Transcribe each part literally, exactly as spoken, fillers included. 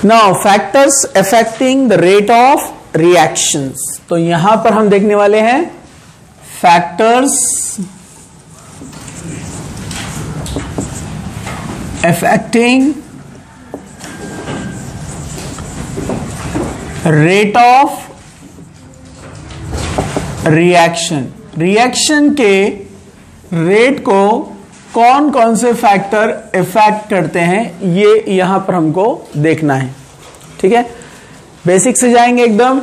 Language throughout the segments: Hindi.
Now factors affecting the rate of reactions, तो यहां पर हम देखने वाले हैं factors affecting rate of reaction. Reaction के रेट को कौन कौन से फैक्टर इफेक्ट करते हैं ये यहां पर हमको देखना है। ठीक है, बेसिक से जाएंगे एकदम।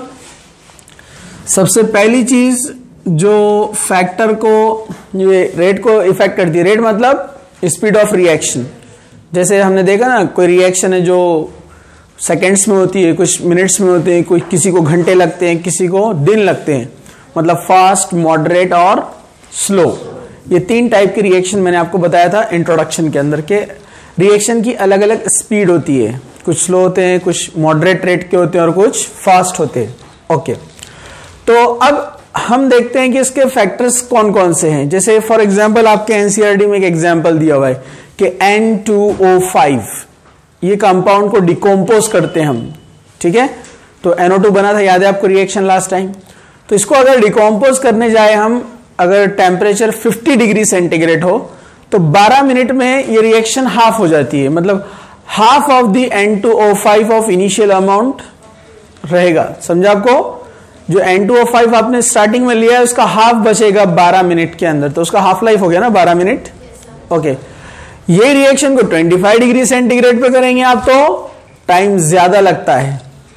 सबसे पहली चीज जो फैक्टर को ये रेट को इफेक्ट करती है, रेट मतलब स्पीड ऑफ रिएक्शन। जैसे हमने देखा ना, कोई रिएक्शन है जो सेकेंड्स में होती है, कुछ मिनट्स में होते हैं, कोई किसी को घंटे लगते हैं, किसी को दिन लगते हैं, मतलब फास्ट, मॉडरेट और स्लो। ये तीन टाइप के रिएक्शन मैंने आपको बताया था इंट्रोडक्शन के अंदर के रिएक्शन की अलग अलग स्पीड होती है, कुछ स्लो होते हैं, कुछ मॉडरेट रेट के होते हैं और कुछ फास्ट होते हैं। ओके, तो अब हम देखते हैं कि इसके फैक्टर्स कौन कौन से हैं। जैसे फॉर एग्जांपल आपके एनसीईआरटी में एक एग्जांपल दिया हुआ है कि एन टू ओ फाइव, ये कंपाउंड को डिकम्पोज करते हैं हम। ठीक है, तो एन ओ टू बना था, याद है आपको रिएक्शन लास्ट टाइम। तो इसको अगर डिकम्पोज करने जाए हम, अगर टेम्परेचर पचास डिग्री सेंटीग्रेड हो तो बारह मिनट में ये रिएक्शन हाफ हो जाती है, मतलब half of the N two O five of initial amount रहेगा। समझा आपको? जो एन टू ओ फाइव आपने स्टार्टिंग में लिया है उसका हाफ बचेगा बारह मिनट के अंदर, तो उसका हाफ लाइफ हो गया ना बारह मिनट। ओके, ये रिएक्शन को पच्चीस डिग्री सेंटीग्रेड पे करेंगे आप तो टाइम ज्यादा लगता है,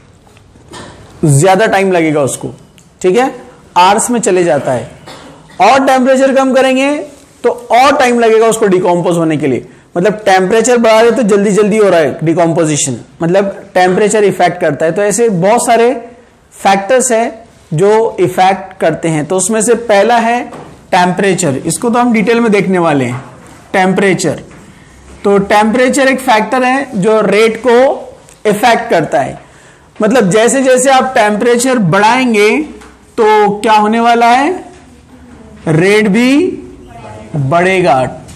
ज्यादा टाइम लगेगा उसको। ठीक है, आवर्स में चले जाता है। और टेम्परेचर कम करेंगे तो और टाइम लगेगा उसको डिकम्पोज होने के लिए, मतलब टेम्परेचर बढ़ा रहे तो जल्दी जल्दी हो रहा है डिकम्पोजिशन, मतलब टेम्परेचर इफेक्ट करता है। तो ऐसे बहुत सारे फैक्टर्स है जो इफेक्ट करते हैं। तो उसमें से पहला है टेम्परेचर, इसको तो हम डिटेल में देखने वाले हैं। टेम्परेचर, तो टेम्परेचर एक फैक्टर है जो रेट को इफेक्ट करता है। मतलब जैसे जैसे आप टेम्परेचर बढ़ाएंगे तो क्या होने वाला है, रेट भी बढ़ेगा।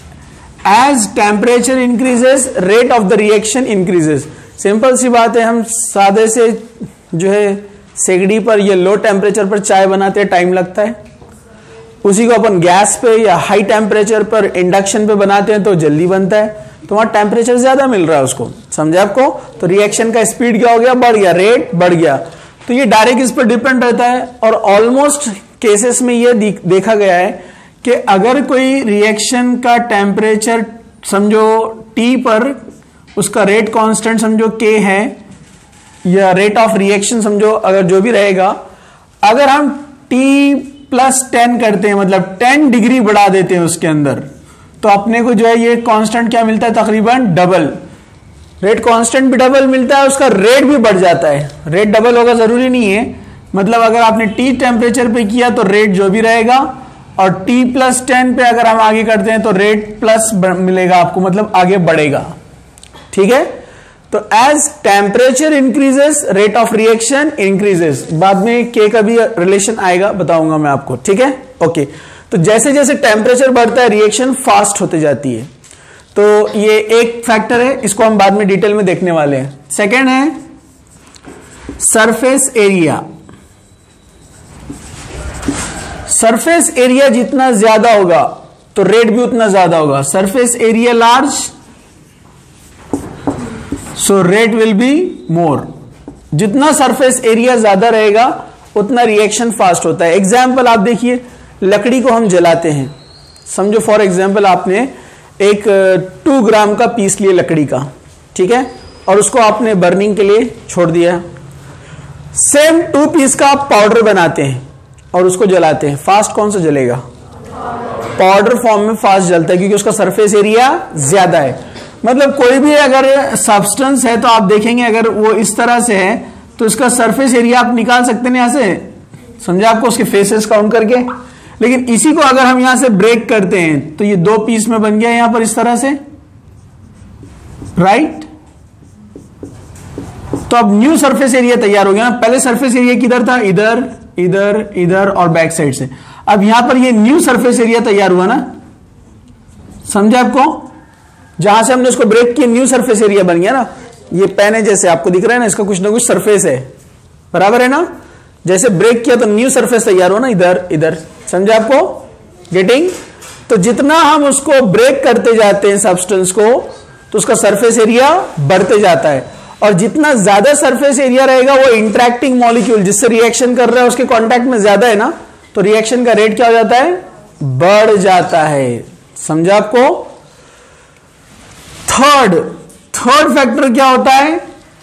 As temperature increases rate of the reaction increases. Simple सी बात है, हम सादे से जो है सेकड़ी पर या लो टेम्परेचर पर चाय बनाते हैं, टाइम लगता है। उसी को अपन गैस पे या हाई टेम्परेचर पर इंडक्शन पे बनाते हैं तो जल्दी बनता है, तो वहां टेम्परेचर ज्यादा मिल रहा है उसको। समझा आपको? तो रिएक्शन का स्पीड क्या हो गया, बढ़ गया, रेट बढ़ गया। तो ये डायरेक्ट इस पर डिपेंड रहता है। और ऑलमोस्ट केसेस में ये देखा गया है कि अगर कोई रिएक्शन का टेम्परेचर समझो टी पर, उसका रेट कांस्टेंट समझो के है, या रेट ऑफ रिएक्शन समझो अगर जो भी रहेगा, अगर हम टी प्लस टेन करते हैं, मतलब टेन डिग्री बढ़ा देते हैं उसके अंदर, तो अपने को जो है ये कांस्टेंट क्या मिलता है, तकरीबन डबल। रेट कांस्टेंट भी डबल मिलता है, उसका रेट भी बढ़ जाता है। रेट डबल होगा जरूरी नहीं है, मतलब अगर आपने टी टेम्परेचर पे किया तो रेट जो भी रहेगा, और टी प्लस टेन पे अगर हम आगे करते हैं तो रेट प्लस मिलेगा आपको, मतलब आगे बढ़ेगा। ठीक है, तो as temperature increases rate of reaction increases. बाद में के का भी रिलेशन आएगा, बताऊंगा मैं आपको। ठीक है, ओके। तो जैसे जैसे टेम्परेचर बढ़ता है रिएक्शन फास्ट होते जाती है। तो ये एक फैक्टर है, इसको हम बाद में डिटेल में देखने वाले हैं। सेकेंड है सरफेस एरिया। सरफेस एरिया जितना ज्यादा होगा तो रेट भी उतना ज्यादा होगा। Surface area large, so rate will be more. जितना सरफेस एरिया ज्यादा रहेगा उतना रिएक्शन फास्ट होता है। एग्जाम्पल आप देखिए, लकड़ी को हम जलाते हैं, समझो फॉर एग्जाम्पल आपने एक टू ग्राम का पीस लिया लकड़ी का, ठीक है, और उसको आपने बर्निंग के लिए छोड़ दिया। सेम टू पीस का आप पाउडर बनाते हैं और उसको जलाते हैं, फास्ट कौन सा जलेगा? पाउडर फॉर्म में फास्ट जलता है, क्योंकि उसका सरफेस एरिया ज्यादा है। मतलब कोई भी अगर सब्सटेंस है तो आप देखेंगे अगर वो इस तरह से है तो इसका सरफेस एरिया आप निकाल सकते हैं यहां से, समझा आपको, उसके फेसेस काउंट करके। लेकिन इसी को अगर हम यहां से ब्रेक करते हैं तो ये दो पीस में बन गया यहां पर इस तरह से, राइट। तो अब न्यू सरफेस एरिया तैयार हो गया ना। पहले सरफेस एरिया किधर था? इधर, इधर, इधर और बैक साइड से। अब यहां पर ये न्यू सरफेस एरिया तैयार हुआ ना, समझे आपको? जहां से हमने उसको ब्रेक किया न्यू सरफेस एरिया बन गया ना। ये पेन है, जैसे आपको दिख रहा है ना, इसका कुछ ना कुछ सरफेस है, बराबर है ना। जैसे ब्रेक किया तो न्यू सरफेस तैयार हो ना, इधर इधर, समझे आपको, गेटिंग। तो जितना हम उसको ब्रेक करते जाते हैं सब्सटेंस को, तो उसका सरफेस एरिया बढ़ते जाता है, और जितना ज्यादा सरफेस एरिया रहेगा वो इंटरेक्टिंग मॉलिक्यूल जिससे रिएक्शन कर रहा है उसके कांटेक्ट में ज्यादा है ना, तो रिएक्शन का रेट क्या हो जाता है, बढ़ जाता है। समझा आपको। थर्ड थर्ड फैक्टर क्या होता है,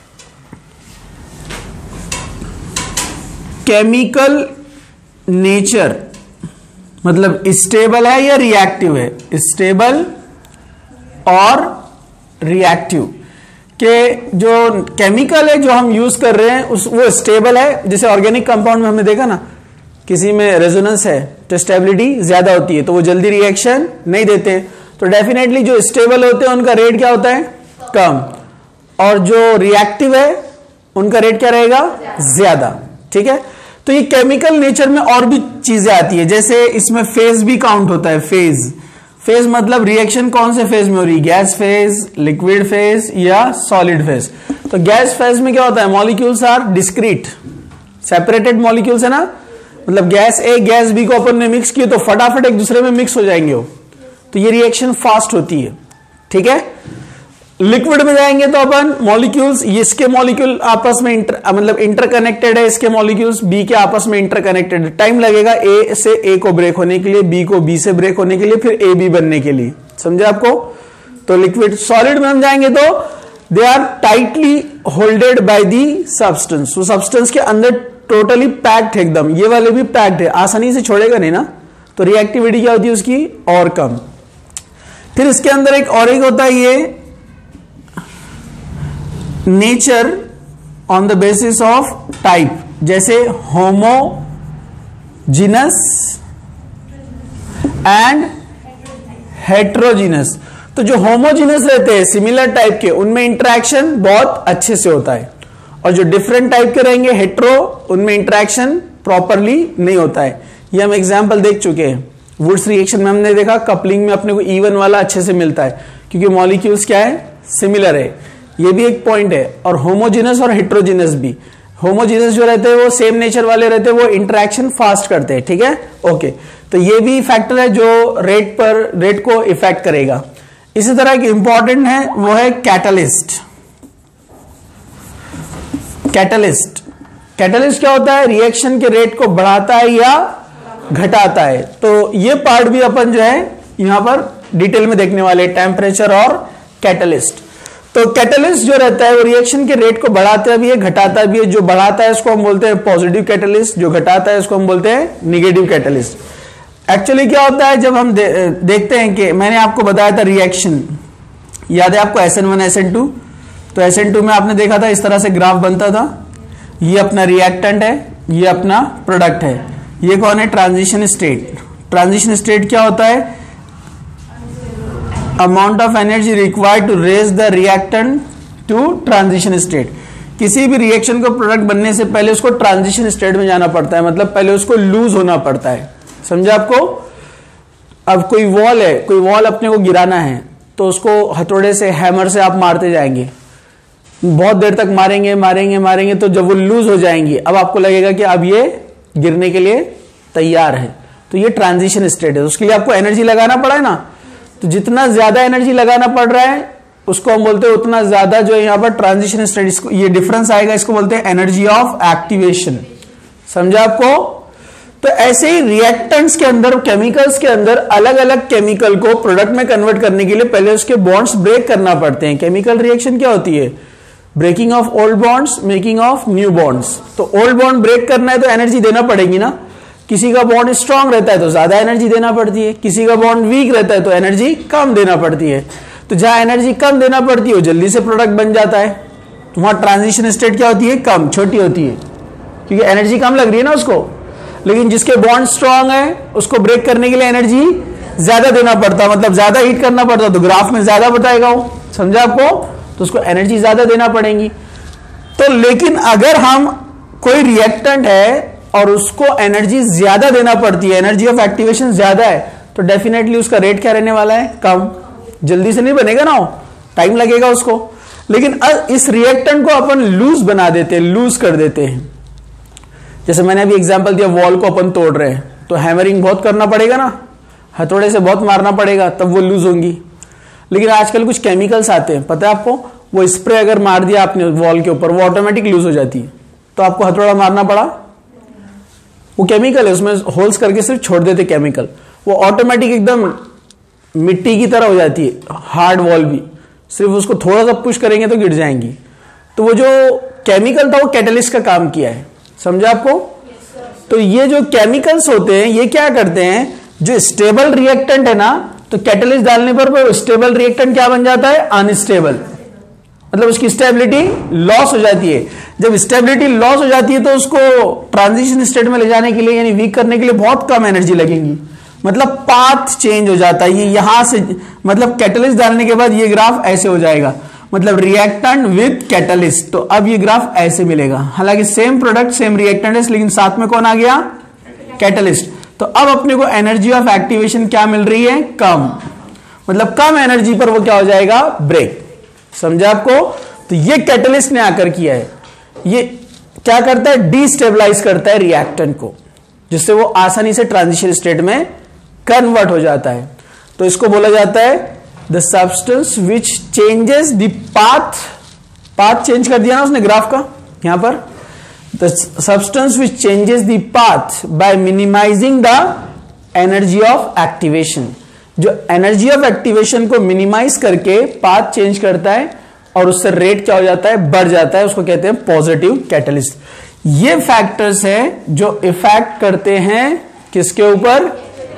केमिकल नेचर, मतलब स्टेबल है या रिएक्टिव है, स्टेबल और रिएक्टिव के जो केमिकल है जो हम यूज कर रहे हैं उस वो स्टेबल है। जैसे ऑर्गेनिक कंपाउंड में हमने देखा ना, किसी में रेजोनेंस है तो स्टेबिलिटी ज्यादा होती है, तो वो जल्दी रिएक्शन नहीं देते। तो डेफिनेटली जो स्टेबल होते हैं उनका रेट क्या होता है, कम, और जो रिएक्टिव है उनका रेट क्या रहेगा, ज्यादा। ठीक है। तो ये केमिकल नेचर में और भी चीजें आती है, जैसे इसमें फेज भी काउंट होता है। फेज फेज मतलब रिएक्शन कौन से फेज में हो रही है, गैस फेज, लिक्विड फेज या सॉलिड फेज। तो गैस फेज में क्या होता है, molecules are discrete, separated molecules है ना, मतलब गैस ए गैस बी को अपन ने मिक्स किया तो फटाफट एक दूसरे में मिक्स हो जाएंगे वो, तो ये रिएक्शन फास्ट होती है। ठीक है। लिक्विड में जाएंगे तो अपन मॉलिक्यूल्स, इसके मॉलिक्यूल आपस में इंटर मतलब इंटरकनेक्टेड है, इसके मॉलिक्यूल्स बी के आपस में इंटरकनेक्टेड है। टाइम लगेगा ए से ए को ब्रेक होने के लिए, बी को बी से ब्रेक होने के लिए, फिर ए बी बनने के लिए। समझे आपको। तो लिक्विड सॉलिड में हम जाएंगे तो they are tightly holded by the substance, वो सब्सटेंस के अंदर टोटली पैक्ड है एकदम, ये वाले भी पैक्ड है, आसानी से छोड़ेगा नहीं ना, तो रिएक्टिविटी क्या होती है उसकी, और कम। फिर इसके अंदर एक और एक होता है ये nature on the basis of type, जैसे होमोजीनस एंड हेट्रोजीनस। तो जो होमोजीनस रहते हैं सिमिलर टाइप के, उनमें इंटरेक्शन बहुत अच्छे से होता है, और जो डिफरेंट टाइप के रहेंगे हेट्रो, उनमें इंटरेक्शन प्रॉपरली नहीं होता है। ये हम एग्जांपल देख चुके हैं। वुड्स रिएक्शन में हमने देखा कपलिंग में अपने को इवन वाला अच्छे से मिलता है, क्योंकि मॉलिक्यूल्स क्या है, सिमिलर है। ये भी एक पॉइंट है। और होमोजीनस और हेट्रोजीनस भी, होमोजीनस जो रहते हैं वो सेम नेचर वाले रहते हैं, वो इंटरेक्शन फास्ट करते हैं। ठीक है। ओके। तो ये भी फैक्टर है जो रेट पर रेट को इफेक्ट करेगा। इसी तरह एक इंपॉर्टेंट है वो है कैटलिस्ट। कैटलिस्ट कैटलिस्ट क्या होता है, रिएक्शन के रेट को बढ़ाता है या घटाता है। तो ये पार्ट भी अपन जो है यहां पर डिटेल में देखने वाले, टेम्परेचर और कैटलिस्ट। तो कैटलिस्ट जो रहता है वो रिएक्शन के रेट को बढ़ाता भी है, घटाता भी है। जो बढ़ाता है उसको हम बोलते हैं पॉजिटिव कैटलिस्ट, जो घटाता है उसको हम बोलते हैं निगेटिव कैटलिस्ट। एक्चुअली क्या होता है, जब हम दे, देखते हैं कि मैंने आपको बताया था रिएक्शन, याद है आपको, S N one S N two. तो एस एन टू में आपने देखा था इस तरह से ग्राफ बनता था, ये अपना रिएक्टेंट है, ये अपना प्रोडक्ट है, ये कौन है, ट्रांजिशन स्टेट। ट्रांजिशन स्टेट क्या होता है, amount of energy required to raise the reactant to transition state. किसी भी रिएक्शन को प्रोडक्ट बनने से पहले उसको ट्रांजिशन स्टेट में जाना पड़ता है, मतलब पहले उसको लूज होना पड़ता है। समझा आपको। अब कोई वॉल है, कोई वॉल अपने को गिराना है, तो उसको हथौड़े से, हैमर से आप मारते जाएंगे, बहुत देर तक मारेंगे मारेंगे मारेंगे, तो जब वो लूज हो जाएंगी, अब आपको लगेगा कि अब ये गिरने के लिए तैयार है, तो ये ट्रांजिशन स्टेट है। उसके लिए आपको एनर्जी लगाना पड़ा है ना, तो जितना ज्यादा एनर्जी लगाना पड़ रहा है उसको हम बोलते हैं उतना ज्यादा जो है यहाँ पर ट्रांजिशन स्टेट, इसको ये डिफरेंस आएगा, इसको बोलते हैं एनर्जी ऑफ एक्टिवेशन। समझा आपको। तो ऐसे ही रिएक्टेंट्स के अंदर, केमिकल्स के अंदर अलग अलग केमिकल को प्रोडक्ट में कन्वर्ट करने के लिए पहले उसके बॉन्ड्स ब्रेक करना पड़ते हैं। केमिकल रिएक्शन क्या होती है, breaking of old bonds, making of new bonds. तो ओल्ड बॉन्ड ब्रेक करना है तो एनर्जी देना पड़ेगी ना। किसी का बॉन्ड स्ट्रांग रहता है तो ज्यादा एनर्जी देना पड़ती है, किसी का बॉन्ड वीक रहता है तो एनर्जी कम देना पड़ती है। तो जहां एनर्जी कम देना पड़ती है वो जल्दी से प्रोडक्ट बन जाता है, तो वहां ट्रांजिशन स्टेट क्या होती है, कम, छोटी होती है, क्योंकि एनर्जी कम लग रही है ना उसको। लेकिन जिसके बॉन्ड स्ट्रांग है उसको ब्रेक करने के लिए एनर्जी ज्यादा देना पड़ता है, मतलब ज्यादा हीट करना पड़ता है, तो ग्राफ में ज्यादा बताएगा वो। समझा आपको। तो उसको एनर्जी ज्यादा देना पड़ेगी। तो लेकिन अगर हम कोई रिएक्टेंट है और उसको एनर्जी ज्यादा देना पड़ती है, एनर्जी ऑफ एक्टिवेशन ज्यादा है, तो डेफिनेटली उसका रेट क्या रहने वाला है, कम। जल्दी से नहीं बनेगा ना, टाइम लगेगा उसको। लेकिन इस रिएक्टेंट को अपन लूज बना देते हैं, लूज कर देते हैं। जैसे मैंने अभी एग्जांपल दिया, वॉल को अपन तोड़ रहे हैं तो हैमरिंग बहुत करना पड़ेगा ना, हथौड़े से बहुत मारना पड़ेगा तब वो लूज होंगी। लेकिन आजकल कुछ केमिकल्स आते हैं, पता है आपको, वो स्प्रे अगर मार दिया आपने वॉल के ऊपर वो ऑटोमेटिक लूज हो जाती है। तो आपको हथौड़ा मारना पड़ा, वो केमिकल है, उसमें होल्स करके सिर्फ छोड़ देते केमिकल, वो ऑटोमेटिक एकदम मिट्टी की तरह हो जाती है, हार्ड वॉल भी, सिर्फ उसको थोड़ा सा पुश करेंगे तो गिर जाएंगी। तो वो जो केमिकल था वो कैटलिस्ट का काम किया है, समझा आपको। तो ये जो केमिकल्स होते हैं ये क्या करते हैं, जो स्टेबल रिएक्टेंट है ना, तो कैटलिस्ट डालने पर स्टेबल रिएक्टेंट क्या बन जाता है, अनस्टेबल, मतलब उसकी स्टेबिलिटी लॉस हो जाती है। जब स्टेबिलिटी लॉस हो जाती है तो उसको ट्रांजिशन स्टेट में ले जाने के लिए यानी वीक करने के लिए बहुत कम एनर्जी लगेगी, मतलब पाथ चेंज हो जाता है। ये यहां से मतलब कैटलिस्ट डालने के बाद ये ग्राफ ऐसे हो जाएगा, मतलब रिएक्टेंट विद कैटलिस्ट। तो अब ये ग्राफ ऐसे मिलेगा, हालांकि सेम प्रोडक्ट सेम रिएक्टेंट है, लेकिन साथ में कौन आ गया, कैटलिस्ट। तो अब अपने को एनर्जी ऑफ एक्टिवेशन क्या मिल रही है, कम, मतलब कम एनर्जी पर वो क्या हो जाएगा, ब्रेक। समझा आपको। तो ये कैटलिस्ट ने आकर किया है, ये क्या करता है, डिस्टेबलाइज करता है रिएक्टेंट को, जिससे वो आसानी से ट्रांजिशन स्टेट में कन्वर्ट हो जाता है। तो इसको बोला जाता है the substance which changes the path, path change कर दिया ना उसने ग्राफ का यहां पर, the substance which changes the path by minimising the energy of activation. जो एनर्जी ऑफ एक्टिवेशन को मिनिमाइज करके पाथ चेंज करता है और उससे रेट क्या हो जाता है, बढ़ जाता है, उसको कहते हैं पॉजिटिव कैटलिस्ट। ये फैक्टर्स हैं जो इफेक्ट करते हैं किसके ऊपर,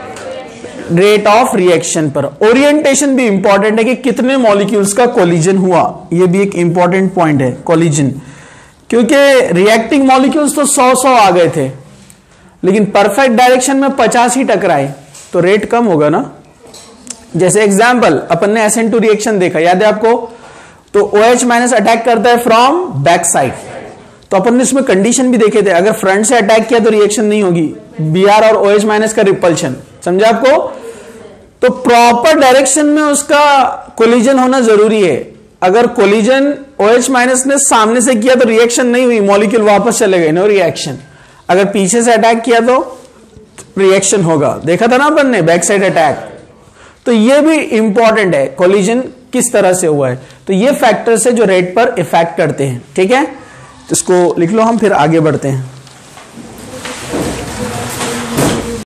रेट ऑफ रिएक्शन पर। ओरिएंटेशन भी इंपॉर्टेंट है कि कितने मॉलिक्यूल्स का कोलिजन हुआ, ये भी एक इंपॉर्टेंट पॉइंट है कोलिजन, क्योंकि रिएक्टिंग मॉलिक्यूल्स तो सौ सौ आ गए थे, लेकिन परफेक्ट डायरेक्शन में पचास ही टकराए, तो रेट कम होगा ना। जैसे एग्जांपल अपन ने एस एन टू रिएक्शन देखा, याद है आपको, तो OH माइनस अटैक करता है फ्रॉम बैक साइड, तो अपन ने इसमें कंडीशन भी देखे थे, अगर फ्रंट से अटैक किया तो रिएक्शन नहीं होगी, Br और OH माइनस का रिपल्शन, समझा आपको। तो प्रॉपर डायरेक्शन में उसका कोलिजन होना जरूरी है। अगर कोलिजन OH माइनस ने सामने से किया तो रिएक्शन नहीं हुई, मॉलिक्यूल वापस चले गए, नो रिएक्शन। अगर पीछे से अटैक किया तो रिएक्शन होगा, देखा था ना अपन ने बैक साइड अटैक। तो ये भी इंपॉर्टेंट है, कोलिजन किस तरह से हुआ है। तो ये फैक्टर्स है जो रेट पर इफेक्ट करते हैं, ठीक है। तो इसको लिख लो हम, फिर आगे बढ़ते हैं।